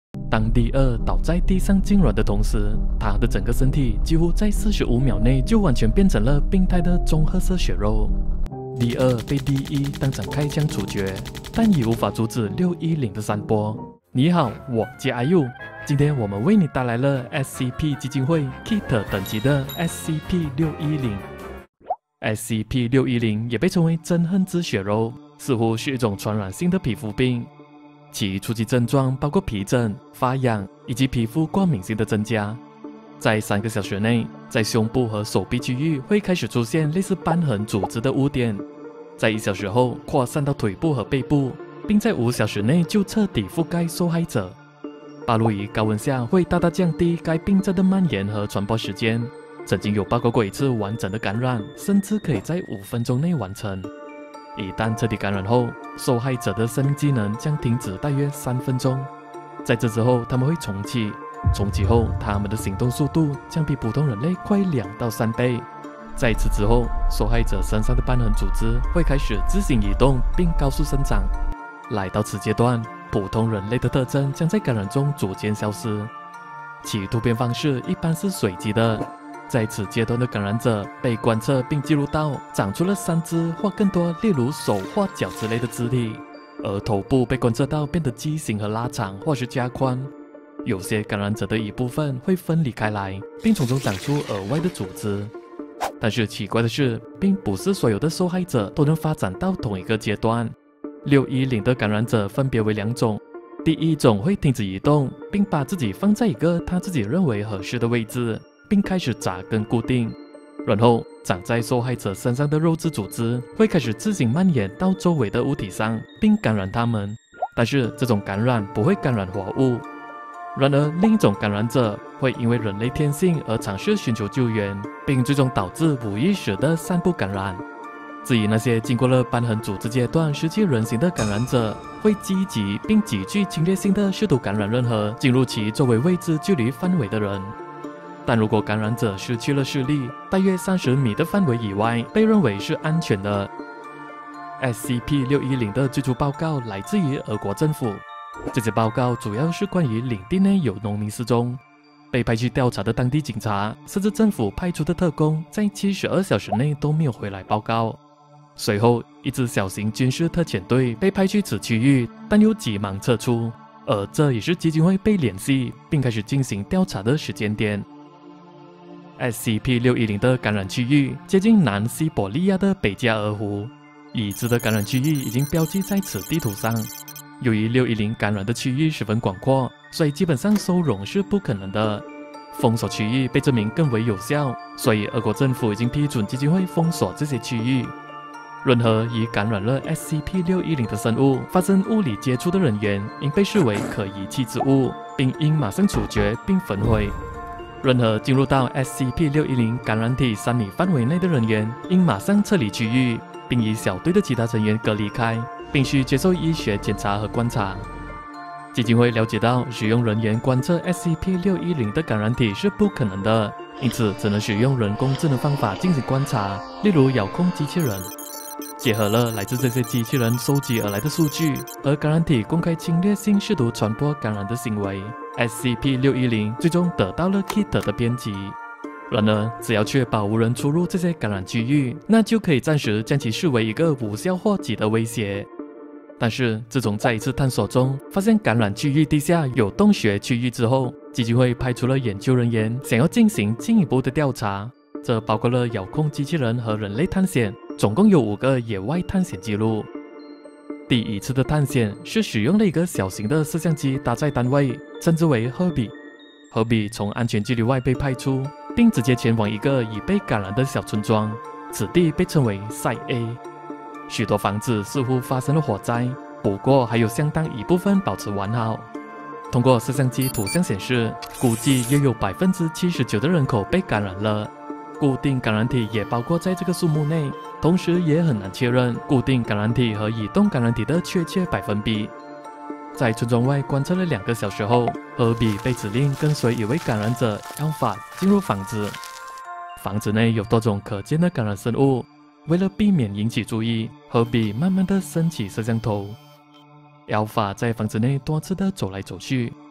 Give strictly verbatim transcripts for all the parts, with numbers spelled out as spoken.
当第二倒在地上痉挛的同时，他的整个身体几乎在四十五秒内就完全变成了病态的棕褐色血肉。第二被第一当场开枪处决，但已无法阻止六一零的散播。你好，我叫阿佑，今天我们为你带来了 S C P 基金会 Kit 等级的 S C P 六一零。S C P 六一零也被称为憎恨之血肉，似乎是一种传染性的皮肤病。其初期症状包括皮疹、发痒以及皮肤过敏性的增加。在三个小时内，在胸部和手臂区域会开始出现类似瘢痕组织的污点，在一小时后扩散到腿部和背部，并在五小时内就彻底覆盖受害者。暴露于高温下会大大降低该病症的蔓延和传播时间。曾经有报告过一次完整的感染，甚至可以在五分钟内完成。一旦彻底感染后，受害者的生命机能将停止大约三分钟。在这之后，他们会重启，重启后，他们的行动速度将比普通人类快两到三倍。在此之后，受害者身上的瘢痕组织会开始自行移动并高速生长。来到此阶段，普通人类的特征将在感染中逐渐消失。其突变方式一般是随机的。在此阶段的感染者被观测并记录到长出了三只或更多，例如手或脚之类的肢体，而头部被观测到变得畸形和拉长或是加宽。有些感染者的一部分会分离开来，并从中长出额外的组织。但是奇怪的是，并不是所有的受害者都能发展到同一个阶段。六一零的感染者分别为两种，第一种会停止移动，并把自己放在一个他自己认为合适的位置，并开始扎根固定，然后长在受害者身上的肉质组织会开始自行蔓延到周围的物体上，并感染它们。但是这种感染不会感染活物。然而，另一种感染者会因为人类天性而尝试寻求救援，并最终导致无意识的散布感染。至于那些经过了瘢痕组织阶段失去人形的感染者，会积极并极具侵略性的试图感染任何进入其周围位置距离范围的人。但如果感染者失去了视力，大约三十米的范围以外被认为是安全的。S C P 六一零的最初报告来自于俄国政府，这些报告主要是关于领地内有农民失踪。被派去调查的当地警察，甚至政府派出的特工，在七十二小时内都没有回来报告。随后，一支小型军事特遣队被派去此区域，但又急忙撤出，而这也是基金会被联系并开始进行调查的时间点。S C P 六一零的感染区域接近南西伯利亚的北加尔湖，已知的感染区域已经标记在此地图上。由于六一零感染的区域十分广阔，所以基本上收容是不可能的。封锁区域被证明更为有效，所以俄国政府已经批准基金会封锁这些区域。任何与感染了 S C P 六一零的生物发生物理接触的人员，应被视为可遗弃之物，并应马上处决并焚毁。任何进入到 S C P 六一零感染体三米范围内的人员，应马上撤离区域，并与小队的其他成员隔离开，并需接受医学检查和观察。基金会了解到，使用人员观测 S C P 六一零的感染体是不可能的，因此只能使用人工智能方法进行观察，例如遥控机器人。结合了来自这些机器人收集而来的数据和感染体公开侵略性试图传播感染的行为， S C P 六一零最终得到了 Kit 的编辑。然而，只要确保无人出入这些感染区域，那就可以暂时将其视为一个无效或极的威胁。但是，自从在一次探索中发现感染区域地下有洞穴区域之后，基金会派出了研究人员，想要进行进一步的调查。这包括了遥控机器人和人类探险，总共有五个野外探险记录。第一次的探险是使用了一个小型的摄像机搭载单位，称之为赫比。赫比从安全距离外被派出，并直接前往一个已被感染的小村庄，此地被称为 Site A。许多房子似乎发生了火灾，不过还有相当一部分保持完好。通过摄像机图像显示，估计约有 百分之七十九 的人口被感染了。固定感染体也包括在这个数目内，同时也很难确认固定感染体和移动感染体的确切百分比。在村庄外观测了两个小时后，赫比被指令跟随一位感染者 Alpha 进入房子。房子内有多种可见的感染生物，为了避免引起注意，赫比慢慢地升起摄像头。Alpha 在房子内多次地走来走去。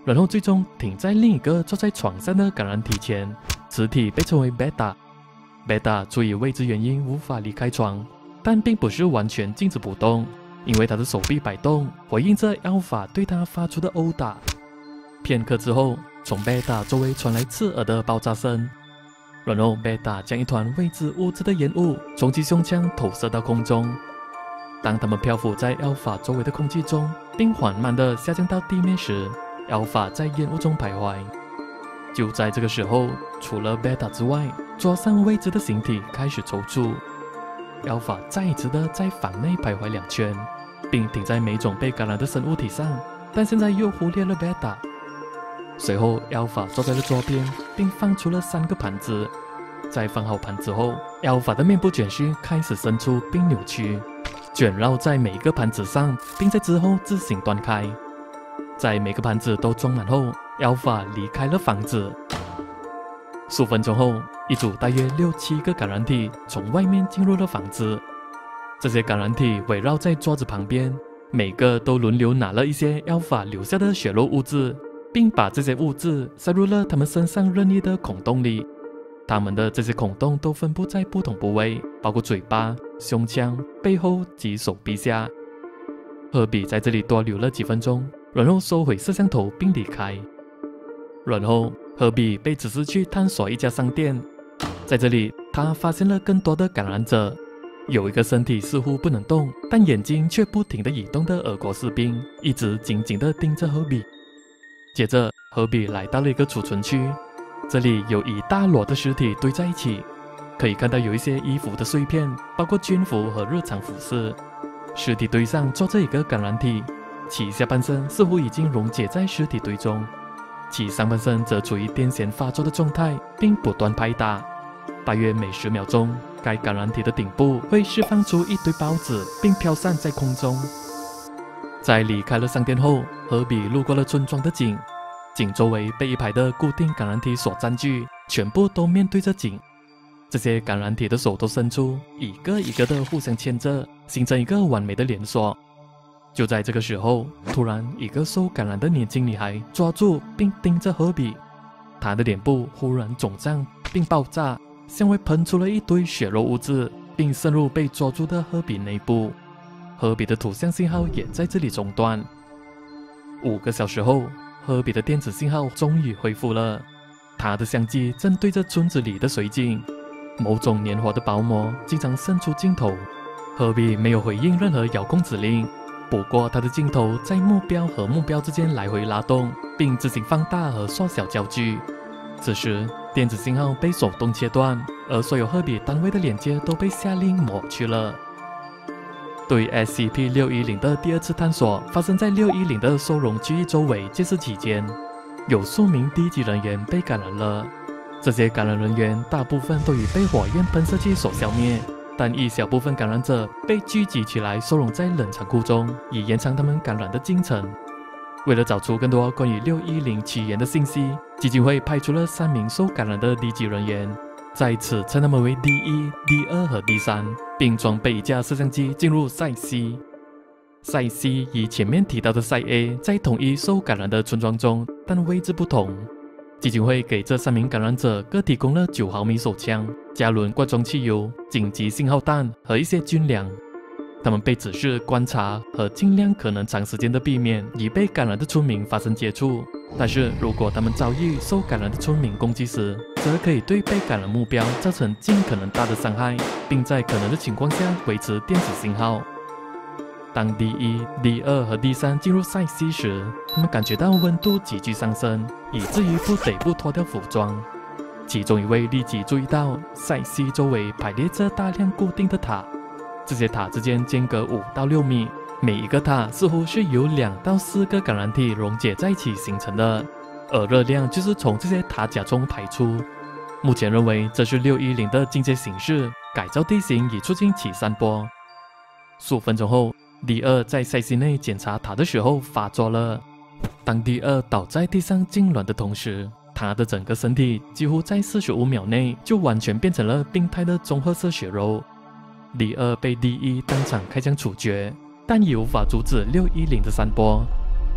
然后最终停在另一个坐在床上的感染体前，此体被称为贝塔。贝塔出于未知原因无法离开床，但并不是完全静止不动，因为他的手臂摆动，回应着 Alpha 对他发出的殴打。片刻之后，从贝塔周围传来刺耳的爆炸声，然后贝塔将一团未知物质的烟雾从其胸腔投射到空中。当他们漂浮在 Alpha 周围的空气中，并缓慢地下降到地面时， Alpha 在烟雾中徘徊。就在这个时候，除了贝塔之外，桌上未知的形体开始抽搐。Alpha 再一次的在房内徘徊两圈，并停在每种被感染的生物体上，但现在又忽略了贝塔。随后 ，Alpha 坐在了桌边，并放出了三个盘子。在放好盘子后 ，Alpha 的面部卷须开始伸出并扭曲，卷绕在每一个盘子上，并在之后自行断开。在每个盘子都装满后 ，Alpha 离开了房子。数分钟后，一组大约六七个感染体从外面进入了房子。这些感染体围绕在桌子旁边，每个都轮流拿了一些 Alpha 留下的血肉物质，并把这些物质塞入了他们身上任意的孔洞里。他们的这些孔洞都分布在不同部位，包括嘴巴、胸腔、背后及手臂下。赫比在这里多留了几分钟，然后收回摄像头并离开。然后赫比被指示去探索一家商店，在这里他发现了更多的感染者。有一个身体似乎不能动，但眼睛却不停地移动的俄国士兵一直紧紧地盯着赫比。接着赫比来到了一个储存区，这里有一大摞的尸体堆在一起，可以看到有一些衣服的碎片，包括军服和日常服饰。尸体堆上坐着一个感染体，其下半身似乎已经溶解在尸体堆中，其上半身则处于癫痫发作的状态，并不断拍打。大约每十秒钟，该感染体的顶部会释放出一堆孢子，并飘散在空中。在离开了商店后，赫比路过了村庄的井，井周围被一排的固定感染体所占据，全部都面对着井。这些感染体的手都伸出，一个一个的互相牵着，形成一个完美的连锁。就在这个时候，突然一个受感染的年轻女孩抓住并盯着赫比，她的脸部忽然肿胀并爆炸，向外喷出了一堆血肉物质，并渗入被抓住的赫比内部。赫比的图像信号也在这里中断。五个小时后，赫比的电子信号终于恢复了，他的相机正对着村子里的水井。某种粘活的薄膜经常渗出镜头。赫比没有回应任何遥控指令，不过他的镜头在目标和目标之间来回拉动，并自行放大和缩小焦距。此时，电子信号被手动切断，而所有赫比单位的连接都被下令抹去了。对 S C P 六一零 的第二次探索发生在六一零的收容区域周围建设期间，有数名低级人员被感染了。这些感染人员大部分都已被火焰喷射器所消灭，但一小部分感染者被聚集起来收容在冷藏库中，以延长他们感染的进程。为了找出更多关于六一零起源的信息，基金会派出了三名受感染的低级人员，在此称他们为 D 一、D 二和 D 三，并装备一架摄像机进入赛 C。赛 C 与前面提到的赛 A 在同一受感染的村庄中，但位置不同。基金会给这三名感染者各提供了九毫米手枪、加仑罐装汽油、紧急信号弹和一些军粮。他们被指示观察和尽量可能长时间的避免与被感染的村民发生接触，但是如果他们遭遇受感染的村民攻击时，则可以对被感染目标造成尽可能大的伤害，并在可能的情况下维持电子信号。当 D 一、D 二和 D 三进入赛 C 时，他们感觉到温度急剧上升，以至于不得不脱掉服装。其中一位立即注意到赛 C 周围排列着大量固定的塔，这些塔之间间隔五到六米，每一个塔似乎是由两到四个感染体溶解在一起形成的，而热量就是从这些塔甲中排出。目前认为这是六一零的进阶形式，改造地形以促进其散播。数分钟后，D 二在赛 C 内检查塔的时候发作了。当 D 二倒在地上痉挛的同时，他的整个身体几乎在四十五秒内就完全变成了病态的棕褐色血肉。D 二被 D 一当场开枪处决，但也无法阻止六一零的散播。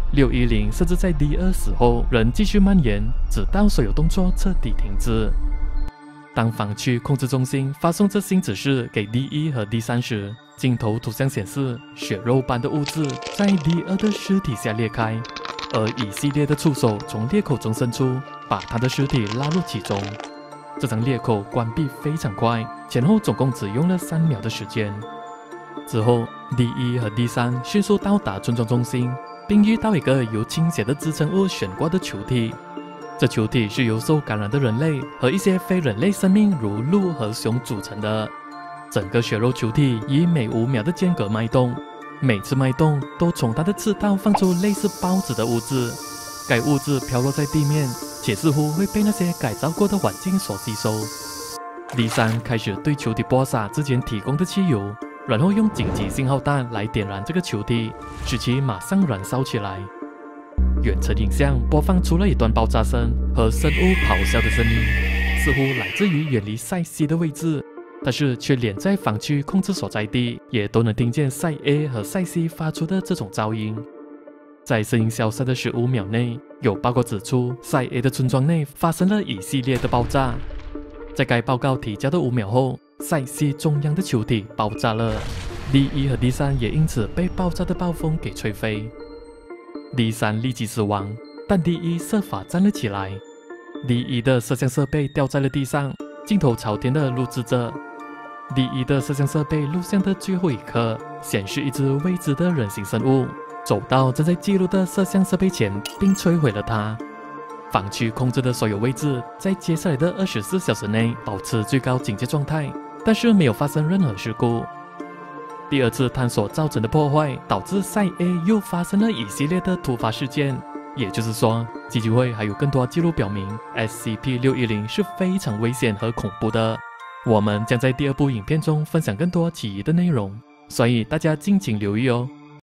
六一零甚至在 D 二死后仍继续蔓延，直到所有动作彻底停止。当防区控制中心发送这新指示给 D 一和 D 三时，镜头图像显示血肉般的物质在 D 二的尸体下裂开，而一系列的触手从裂口中伸出，把他的尸体拉入其中。这张裂口关闭非常快，前后总共只用了三秒的时间。之后 ，D 一和 D 三迅速到达村庄中心，并遇到一个由倾斜的支撑物悬挂的球体。这球体是由受感染的人类和一些非人类生命如鹿和熊组成的。整个血肉球体以每五秒的间隔脉动，每次脉动都从它的刺道放出类似孢子的物质。该物质飘落在地面，且似乎会被那些改造过的环境所吸收。D 三开始对球体播撒之前提供的汽油，然后用紧急信号弹来点燃这个球体，使其马上燃烧起来。远程影像播放出了一段爆炸声和生物咆哮的声音，似乎来自于远离塞 C 的位置，但是却连在防区控制所在地也都能听见塞 A 和塞 C 发出的这种噪音。在声音消失的十五秒内，有报告指出塞 A 的村庄内发生了一系列的爆炸。在该报告提交的五秒后，塞 C 中央的球体爆炸了 ，D 一和 D 三也因此被爆炸的暴风给吹飞。D 三立即死亡，但 D 一设法站了起来。D 一的摄像设备掉在了地上，镜头朝天的录制着。D 一的摄像设备录像的最后一刻，显示一只未知的人形生物走到正在记录的摄像设备前，并摧毁了它。防区控制的所有位置在接下来的二十四小时内保持最高警戒状态，但是没有发生任何事故。第二次探索造成的破坏，导致塞 A 又发生了一系列的突发事件。也就是说，基金会还有更多记录表明 S C P 六一零 是非常危险和恐怖的。我们将在第二部影片中分享更多其余的内容，所以大家敬请留意哦。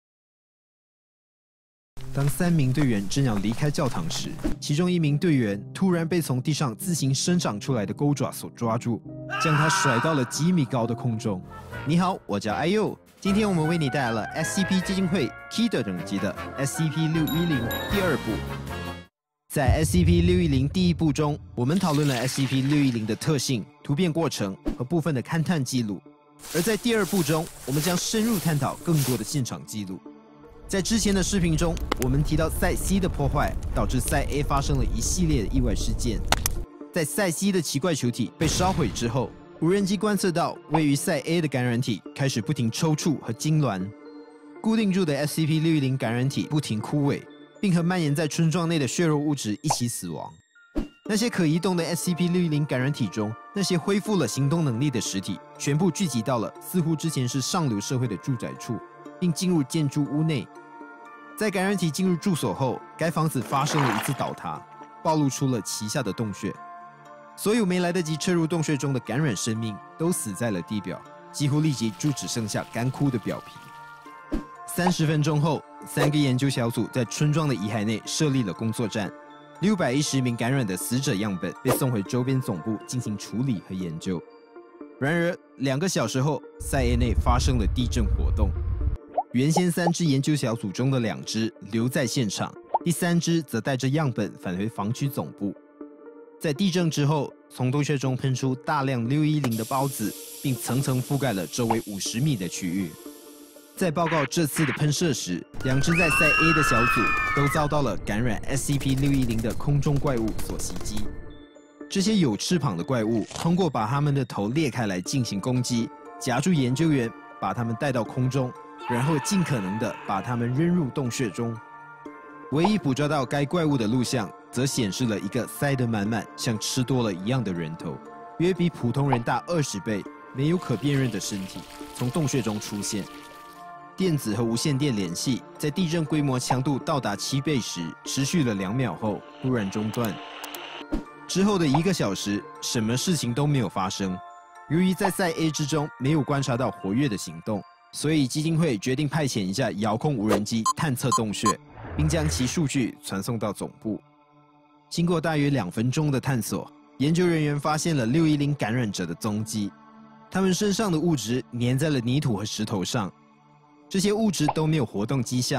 当三名队员正要离开教堂时，其中一名队员突然被从地上自行生长出来的钩爪所抓住，将他甩到了几米高的空中。你好，我叫 I U， 今天我们为你带来了 S C P 基金会 Key 的等级的 S C P 六一零第二部。在 S C P 六一零第一部中，我们讨论了 S C P 六一零的特性、突变过程和部分的勘探记录，而在第二部中，我们将深入探讨更多的现场记录。在之前的视频中，我们提到塞 C 的破坏导致塞 A 发生了一系列的意外事件。在塞 C 的奇怪球体被烧毁之后，无人机观测到位于塞 A 的感染体开始不停抽搐和痉挛，固定住的 S C P 六一零感染体不停枯萎，并和蔓延在村庄内的血肉物质一起死亡。那些可移动的 S C P 六一零感染体中，那些恢复了行动能力的实体全部聚集到了似乎之前是上流社会的住宅处，并进入建筑屋内。在感染体进入住所后，该房子发生了一次倒塌，暴露出了其下的洞穴。所有没来得及撤入洞穴中的感染生命都死在了地表，几乎立即就只剩下干枯的表皮。三十分钟后，三个研究小组在村庄的遗骸内设立了工作站。六百一十名感染的死者样本被送回周边总部进行处理和研究。然而，两个小时后，塞 A 内发生了地震活动。原先三支研究小组中的两支留在现场，第三支则带着样本返回防区总部。在地震之后，从洞穴中喷出大量六一零的孢子，并层层覆盖了周围五十米的区域。在报告这次的喷射时，两支在塞 A 的小组都遭到了感染 S C P 六一零的空中怪物所袭击。这些有翅膀的怪物通过把它们的头裂开来进行攻击，夹住研究员，把他们带到空中，然后尽可能的把他们扔入洞穴中。唯一捕捉到该怪物的录像，则显示了一个塞得满满、像吃多了一样的人头，约比普通人大二十倍，没有可辨认的身体，从洞穴中出现。电子和无线电联系在地震规模强度到达七倍时，持续了两秒后突然中断。之后的一个小时，什么事情都没有发生。由于在塞 A 之中没有观察到活跃的行动，所以基金会决定派遣一架遥控无人机探测洞穴，并将其数据传送到总部。经过大约两分钟的探索，研究人员发现了六一零感染者的踪迹。他们身上的物质粘在了泥土和石头上，这些物质都没有活动迹象，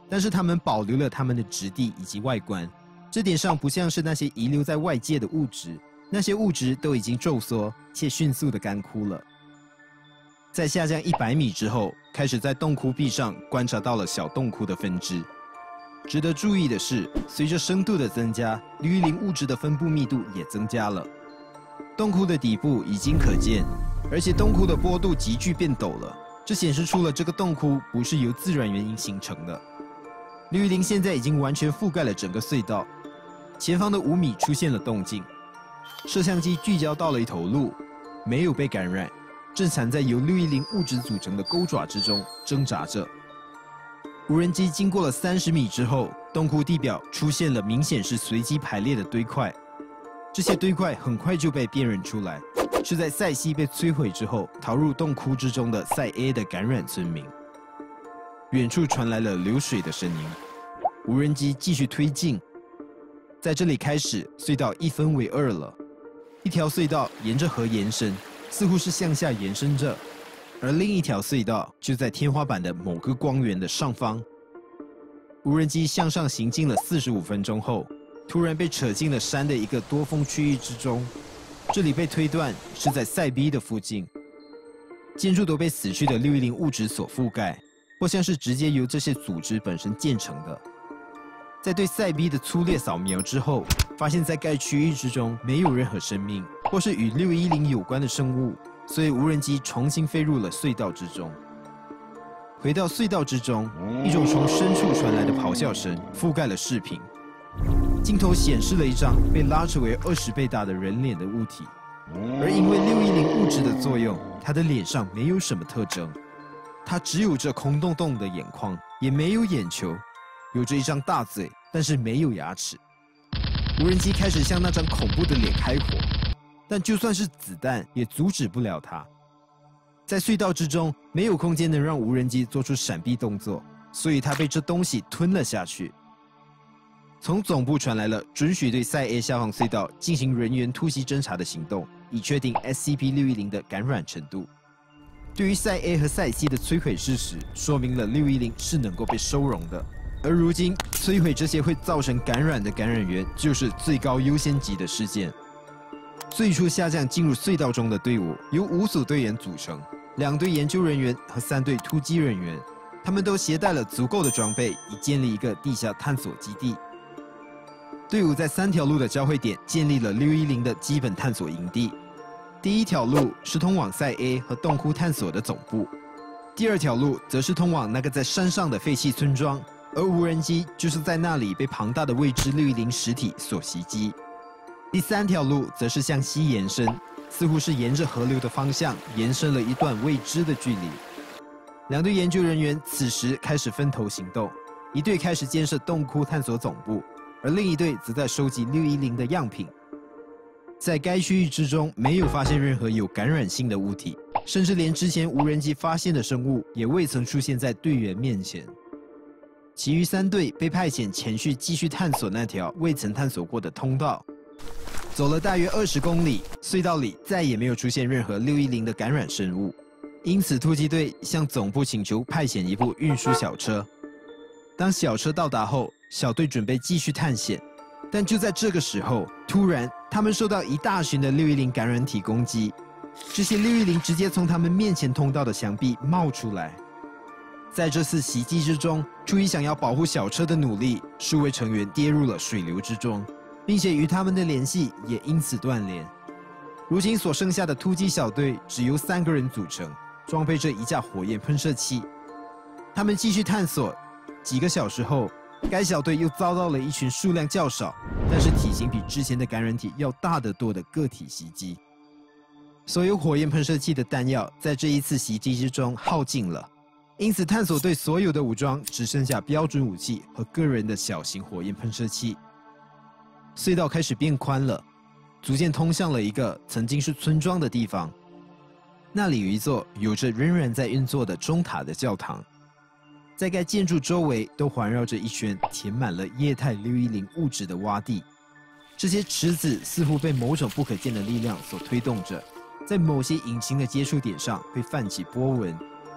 但是它们保留了它们的质地以及外观，这点上不像是那些遗留在外界的物质，那些物质都已经皱缩且迅速的干枯了。在下降一百米之后，开始在洞窟壁上观察到了小洞窟的分支。值得注意的是，随着深度的增加，氯磷物质的分布密度也增加了。洞窟的底部已经可见，而且洞窟的坡度急剧变陡了，这显示出了这个洞窟不是由自然原因形成的。氯磷现在已经完全覆盖了整个隧道，前方的五米出现了动静，摄像机聚焦到了一头鹿，没有被感染，正缠在由氯磷物质组成的钩爪之中挣扎着。无人机经过了三十米之后，洞窟地表出现了明显是随机排列的堆块，这些堆块很快就被辨认出来，是在塞西被摧毁之后逃入洞窟之中的塞 A 的感染村民。远处传来了流水的声音，无人机继续推进，在这里开始，隧道一分为二了，一条隧道沿着河延伸，似乎是向下延伸着，而另一条隧道就在天花板的某个光源的上方。无人机向上行进了四十五分钟后，突然被扯进了山的一个多风区域之中，这里被推断是在塞 B 的附近，建筑都被死去的氯磷物质所覆盖，或像是直接由这些组织本身建成的。在对塞 B 的粗略扫描之后，发现在该区域之中没有任何生命，或是与六一零有关的生物，所以无人机重新飞入了隧道之中。回到隧道之中，一种从深处传来的咆哮声覆盖了视频。镜头显示了一张被拉扯为二十倍大的人脸的物体，而因为六一零物质的作用，他的脸上没有什么特征，他只有着空洞洞的眼眶，也没有眼球，有着一张大嘴，但是没有牙齿。无人机开始向那张恐怖的脸开火，但就算是子弹也阻止不了它。在隧道之中，没有空间能让无人机做出闪避动作，所以它被这东西吞了下去。从总部传来了准许对塞 A 下方隧道进行人员突袭侦查的行动，以确定 S C P 六一零的感染程度。对于塞 A 和塞 C 的摧毁事实，说明了六一零是能够被收容的。而如今，摧毁这些会造成感染的感染源，就是最高优先级的事件。最初下降进入隧道中的队伍由五组队员组成，两队研究人员和三队突击人员，他们都携带了足够的装备，以建立一个地下探索基地。队伍在三条路的交汇点建立了六一零的基本探索营地。第一条路是通往塞 A 和洞窟探索的总部，第二条路则是通往那个在山上的废弃村庄，而无人机就是在那里被庞大的未知六一零实体所袭击。第三条路则是向西延伸，似乎是沿着河流的方向延伸了一段未知的距离。两队研究人员此时开始分头行动，一队开始建设洞窟探索总部，而另一队则在收集六一零的样品。在该区域之中，没有发现任何有感染性的物体，甚至连之前无人机发现的生物也未曾出现在队员面前。其余三队被派遣前去继续探索那条未曾探索过的通道。走了大约二十公里，隧道里再也没有出现任何六一零的感染生物，因此突击队向总部请求派遣一部运输小车。当小车到达后，小队准备继续探险，但就在这个时候，突然他们受到一大群的六一零感染体攻击，这些六一零直接从他们面前通道的墙壁冒出来。在这次袭击之中，出于想要保护小车的努力，数位成员跌入了水流之中，并且与他们的联系也因此断联。如今所剩下的突击小队只由三个人组成，装备着一架火焰喷射器。他们继续探索，几个小时后，该小队又遭到了一群数量较少，但是体型比之前的感染体要大得多的个体袭击。所有火焰喷射器的弹药在这一次袭击之中耗尽了，因此探索队所有的武装只剩下标准武器和个人的小型火焰喷射器。隧道开始变宽了，逐渐通向了一个曾经是村庄的地方。那里有一座有着仍然在运作的钟塔的教堂，在该建筑周围都环绕着一圈填满了液态六一零物质的洼地。这些池子似乎被某种不可见的力量所推动着，在某些隐形的接触点上会泛起波纹，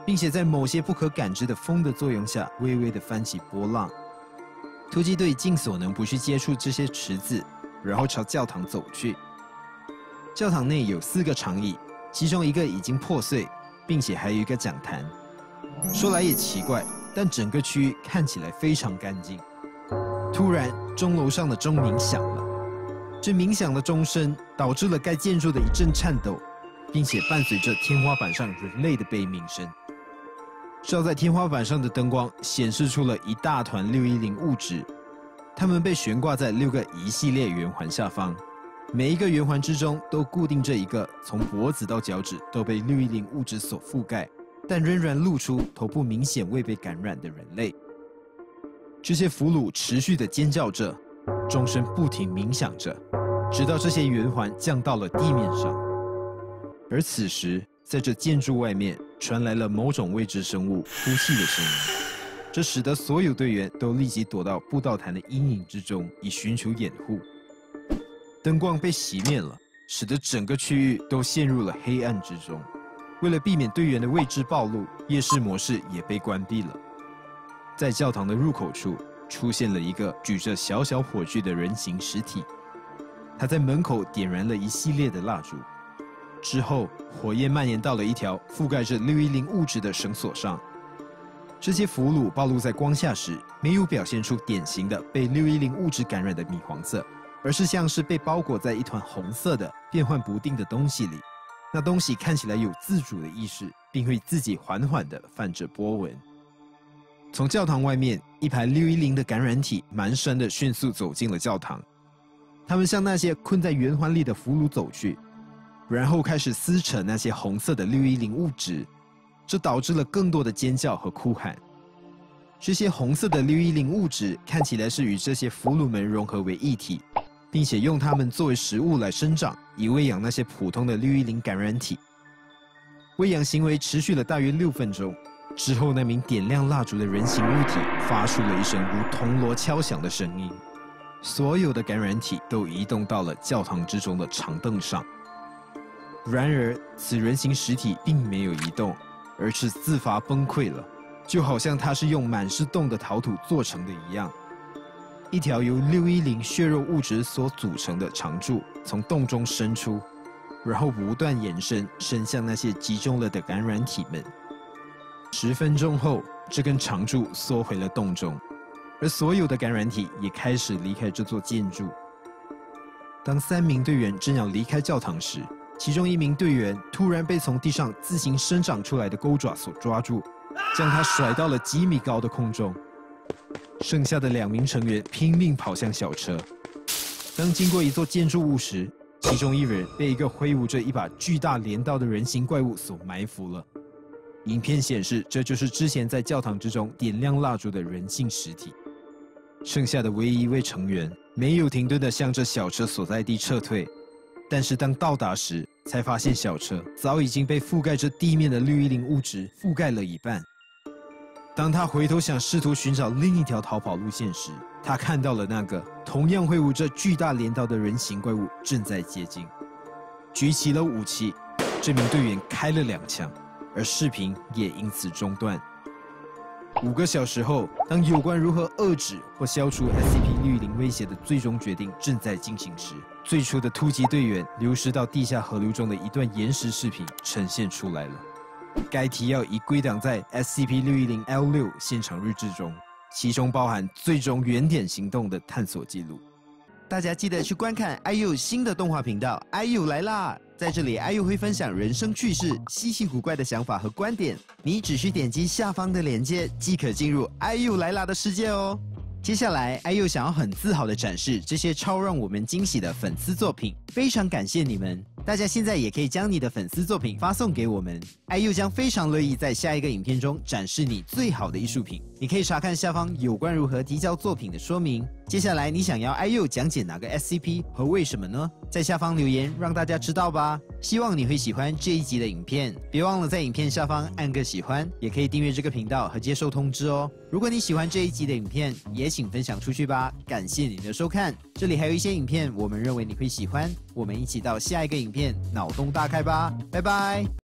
并且在某些不可感知的风的作用下，微微的翻起波浪。突击队尽所能不去接触这些池子，然后朝教堂走去。教堂内有四个长椅，其中一个已经破碎，并且还有一个讲坛。说来也奇怪，但整个区域看起来非常干净。突然，钟楼上的钟鸣响了，这鸣响的钟声导致了该建筑的一阵颤抖，并且伴随着天花板上人类的悲鸣声。照在天花板上的灯光显示出了一大团六一零物质，它们被悬挂在六个一系列圆环下方，每一个圆环之中都固定着一个从脖子到脚趾都被六一零物质所覆盖，但仍然露出头部明显未被感染的人类。这些俘虏持续地尖叫着，钟声不停鸣响着，直到这些圆环降到了地面上。而此时，在这建筑外面传来了某种未知生物呼气的声音，这使得所有队员都立即躲到布道坛的阴影之中，以寻求掩护。灯光被熄灭了，使得整个区域都陷入了黑暗之中。为了避免队员的位置暴露，夜视模式也被关闭了。在教堂的入口处出现了一个举着小小火炬的人形实体，他在门口点燃了一系列的蜡烛，之后火焰蔓延到了一条覆盖着六一零物质的绳索上。这些俘虏暴露在光下时，没有表现出典型的被六一零物质感染的米黄色，而是像是被包裹在一团红色的变幻不定的东西里。那东西看起来有自主的意识，并会自己缓缓地泛着波纹。从教堂外面，一排六一零的感染体蹒跚地迅速走进了教堂，他们向那些困在圆环里的俘虏走去，然后开始撕扯那些红色的六一零物质，这导致了更多的尖叫和哭喊。这些红色的六一零物质看起来是与这些俘虏们融合为一体，并且用它们作为食物来生长，以喂养那些普通的六一零感染体。喂养行为持续了大约六分钟，之后那名点亮蜡烛的人形物体发出了一声如铜锣敲响的声音，所有的感染体都移动到了教堂之中的长凳上。然而，此人形实体并没有移动，而是自发崩溃了，就好像它是用满是洞的陶土做成的一样。一条由六一零血肉物质所组成的长柱从洞中伸出，然后不断延伸，伸向那些集中了的感染体们。十分钟后，这根长柱缩回了洞中，而所有的感染体也开始离开这座建筑。当三名队员正要离开教堂时，其中一名队员突然被从地上自行生长出来的钩爪所抓住，将他甩到了几米高的空中。剩下的两名成员拼命跑向小车。当经过一座建筑物时，其中一人被一个挥舞着一把巨大镰刀的人形怪物所埋伏了。影片显示，这就是之前在教堂之中点亮蜡烛的人性实体。剩下的唯一一位成员没有停顿地向着小车所在地撤退，但是当到达时，才发现小车早已经被覆盖着地面的六一零物质覆盖了一半。当他回头想试图寻找另一条逃跑路线时，他看到了那个同样挥舞着巨大镰刀的人形怪物正在接近，举起了武器。这名队员开了两枪，而视频也因此中断。五个小时后，当有关如何遏制或消除 S C P 六一零威胁的最终决定正在进行时，最初的突击队员流失到地下河流中的一段延时视频呈现出来了。该提要已归档在 S C P 六一零 L 六 现场日志中，其中包含最终原点行动的探索记录。大家记得去观看 I U 新的动画频道 I U 来啦！在这里 I U 会分享人生趣事、稀奇古怪的想法和观点，你只需点击下方的链接即可进入 I U 来啦的世界哦。接下来 I U 想要很自豪地展示这些超让我们惊喜的粉丝作品，非常感谢你们！大家现在也可以将你的粉丝作品发送给我们 ，I U 将非常乐意在下一个影片中展示你最好的艺术品。你可以查看下方有关如何提交作品的说明。接下来你想要 I U 讲解哪个 S C P 和为什么呢？在下方留言让大家知道吧。希望你会喜欢这一集的影片，别忘了在影片下方按个喜欢，也可以订阅这个频道和接受通知哦。如果你喜欢这一集的影片，也请分享出去吧。感谢你的收看，这里还有一些影片我们认为你会喜欢，我们一起到下一个影片脑洞大开吧，拜拜。